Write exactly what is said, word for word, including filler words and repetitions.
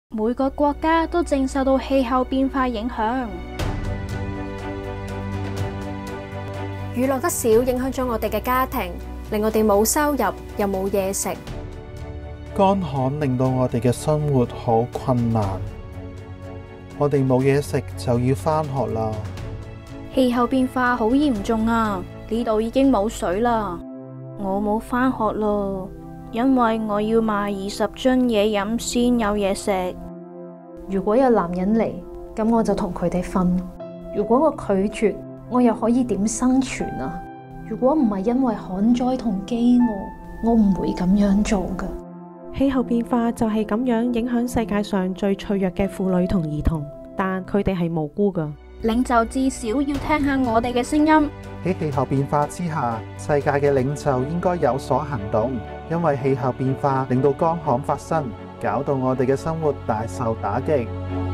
每個國家都正受到氣候變化影響。 雨落得少，影響咗我哋嘅家庭，令我哋冇收入，又冇嘢食。 乾旱令到我哋嘅生活好困難，我哋冇嘢食就要返學啦。 氣候變化好嚴重啊！呢度已經冇水啦，我冇返學咯。因為我要買二十樽嘢飲先有嘢食。 如果有男人嚟，咁我就同佢哋瞓。如果我拒絕，我又可以點生存啊？如果唔係因為旱災同飢餓，我唔會咁樣做噶。 氣候變化就係咁樣影響世界上最脆弱嘅婦女同兒童，但佢哋係無辜噶。 領袖至少要聽下我哋嘅聲音。 喺氣候變化之下，世界嘅領袖應該有所行動，因為氣候變化令到乾旱發生，搞到我哋嘅生活大受打擊。